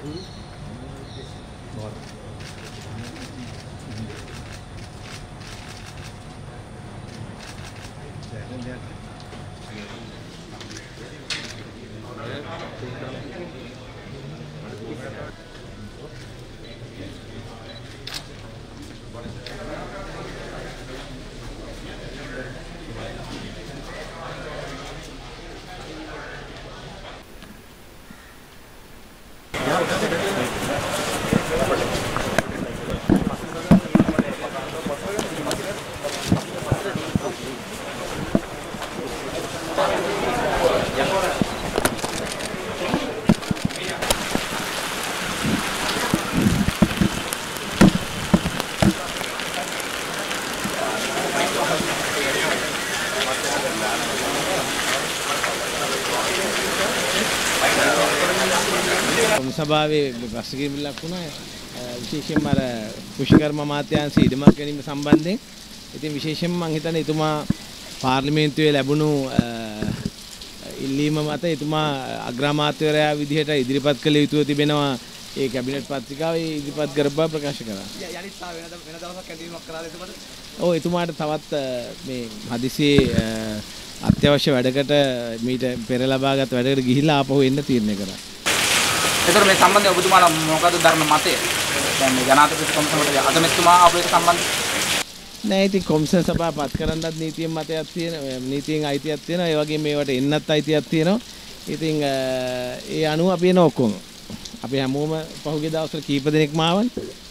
සභාවේ ප්‍රශ්න ලක් වුණා විශේෂයෙන්ම අර කුෂිකර්ම අමාත්‍යාංශ ඉදමක් ගැනීම සම්බන්ධයෙන්. ඉතින් විශේෂයෙන්ම මම හිතන්නේ එතුමා පාර්ලිමේන්තුවේ ලැබුණු ඉල්ලීම මත එතුමා අග්‍රාමාත්‍යවරයා විදිහට ඉදිරිපත් කළ යුතුව තිබෙනවා. ඒ කැබිනට් පත්‍රිකාවේ ඉදිරිපත් කර බව ප්‍රකාශ කළා. යලිත් වෙන දවසක් කැඳවීමක් කළාද එතකොට? ඔව් එතුමාට තවත් මේ හදිසියේ අත්‍යවශ්‍ය වැඩකට මීට පෙර ලබාගත් වැඩකට ගිහිල්ලා ආපහු එන්න තීරණය කරා. ඒතර මේ සම්බන්ධයෙන් ඔබතුමාලා මොකද ධර්ම මතය? දැන් මේ ජනාධිපති කොමිසමට අගමැතිතුමා ආපු එක සම්බන්ධ නෑ ඉතින් කොමිසම් සභාව පත් කරන්නත් නීතියෙන් මතයක් තියෙනවා. නීතියෙන් අයිතියක් තියෙනවා. ඒ වගේම මේවට එන්නත් අයිතියක් තියෙනවා. ඉතින් ඒ අනුව අපි එන ඔක්කොම අපි හැමෝම පහුගිය දවස්වල කීප දෙනෙක්ම ආවනේ.